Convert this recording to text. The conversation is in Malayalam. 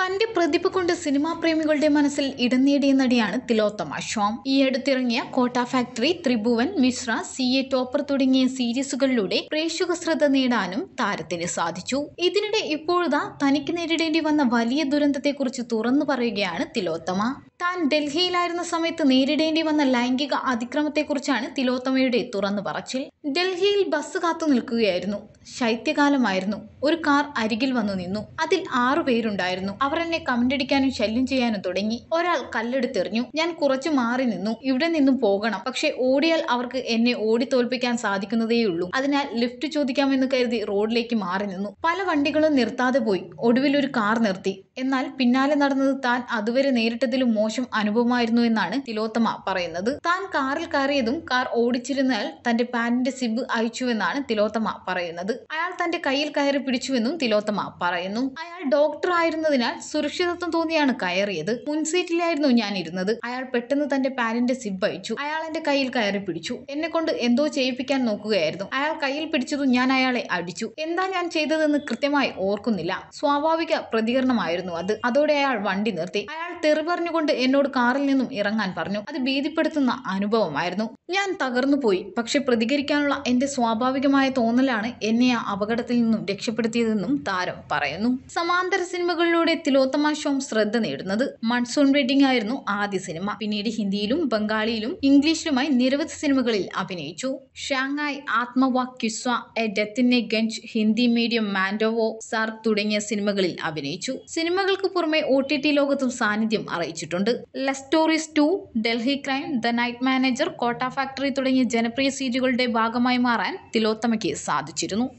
തന്റെ പ്രതിഭ കൊണ്ട് സിനിമാ പ്രേമികളുടെ മനസ്സിൽ ഇടം നേടിയ നടിയാണ് തിലോത്തമ ഷോം. ഈ അടുത്തിറങ്ങിയ Kota Factory, Tribhuvan, Mishra, CA Topper തുടങ്ങിയ സീരീസുകളിലൂടെ പ്രേക്ഷക ശ്രദ്ധ നേടാനും താരത്തിന് സാധിച്ചു. ഇതിനിടെ ഇപ്പോഴാ തനിക്ക് നേരിടേണ്ടി വന്ന വലിയ ദുരന്തത്തെക്കുറിച്ച് തുറന്നു പറയുകയാണ് തിലോത്തമ. താൻ ഡൽഹിയിലായിരുന്ന സമയത്ത് നേരിടേണ്ടി വന്ന ലൈംഗിക അതിക്രമത്തെക്കുറിച്ചാണ് തിലോത്തമയുടെ തുറന്നു പറച്ചിൽ. ഡൽഹിയിൽ ബസ് കാത്തു നിൽക്കുകയായിരുന്നു. ശൈത്യകാലമായിരുന്നു. ഒരു കാർ അരികിൽ വന്നു നിന്നു. അതിൽ 6 പേരുണ്ടായിരുന്നു. അവർ എന്നെ കമന്റടിക്കാനും ശല്യം ചെയ്യാനും തുടങ്ങി. ഒരാൾ കല്ലെടുത്തെറിഞ്ഞു. ഞാൻ കുറച്ചു മാറി നിന്നു. ഇവിടെ നിന്നും പോകണം, പക്ഷെ ഓടിയാൽ അവർക്ക് എന്നെ ഓടി തോൽപ്പിക്കാൻ സാധിക്കുന്നതേയുള്ളൂ. അതിനാൽ ലിഫ്റ്റ് ചോദിക്കാമെന്ന് കരുതി റോഡിലേക്ക് മാറി നിന്നു. പല വണ്ടികളും നിർത്താതെ പോയി. ഒടുവിൽ ഒരു കാർ നിർത്തി. എന്നാൽ പിന്നാലെ നടന്നത് താൻ അതുവരെ നേരിട്ടതിലും മോശം അനുഭവമായിരുന്നു എന്നാണ് തിലോത്തമ പറയുന്നത്. താൻ കാറിൽ കയറിയതും കാർ ഓടിച്ചിരുന്നാൽ തന്റെ പാന്റിന്റെ സിബ് അയച്ചുവെന്നാണ് തിലോത്തമ പറയുന്നത്. അയാൾ തന്റെ കയ്യിൽ കയറി പിടിച്ചുവെന്നും തിലോത്തമ പറയുന്നു. അയാൾ ഡോക്ടർ ആയിരുന്നതിനാൽ സുരക്ഷിതത്വം തോന്നിയാണ് കയറിയത്. മുൻസീറ്റിലായിരുന്നു ഞാൻ ഇരുന്നത്. അയാൾ പെട്ടെന്ന് തന്റെ പാന്റിന്റെ സിബ് അയച്ചു. അയാൾ എന്റെ കയ്യിൽ കയറി പിടിച്ചു. എന്നെ കൊണ്ട് എന്തോ ചെയ്യിപ്പിക്കാൻ നോക്കുകയായിരുന്നു. അയാൾ കയ്യിൽ പിടിച്ചതും ഞാൻ അയാളെ അടിച്ചു. എന്താ ഞാൻ ചെയ്തതെന്ന് കൃത്യമായി ഓർക്കുന്നില്ല. സ്വാഭാവിക പ്രതികരണമായിരുന്നു അത്. അതോടെ അയാൾ വണ്ടി നിർത്തി. അയാൾ തെറി പറഞ്ഞുകൊണ്ട് എന്നോട് കാറിൽ നിന്നും ഇറങ്ങാൻ പറഞ്ഞു. അത് ഭീതിപ്പെടുത്തുന്ന അനുഭവമായിരുന്നു. ഞാൻ തകർന്നു പോയി. പക്ഷെ പ്രതികരിക്കാനുള്ള എന്റെ സ്വാഭാവികമായ തോന്നലാണ് എന്നെ ആ അപകടത്തിൽ നിന്നും രക്ഷപ്പെടുത്തിയതെന്നും താരം പറയുന്നു. സമാന്തര സിനിമകളിലൂടെ തിലോത്തമ ഷോം ശ്രദ്ധ നേടുന്നത്. മൺസൂൺ വെഡിങ് ആയിരുന്നു ആദ്യ സിനിമ. പിന്നീട് ഹിന്ദിയിലും ബംഗാളിയിലും ഇംഗ്ലീഷിലുമായി നിരവധി സിനിമകളിൽ അഭിനയിച്ചു. ഷാങ്ഹായ്, ആത്മവാക്, ക്വിസ്വ, A Death in a Gunj, Hindi Medium, മാൻഡോവോ, സർ തുടങ്ങിയ സിനിമകളിൽ അഭിനയിച്ചു. സിനിമകൾക്ക് പുറമെ OTT ലോകത്തും സാന്നിധ്യം അറിയിച്ചിട്ടുണ്ട്. Love Stories 2, Delhi Crime, The Night Manager, Kota Factory തുടങ്ങിയ ജനപ്രിയ സീരിയലുകളുടെ ഭാഗമായി മാറാൻ തിലോത്തമയ്ക്ക് സാധിച്ചിരുന്നു.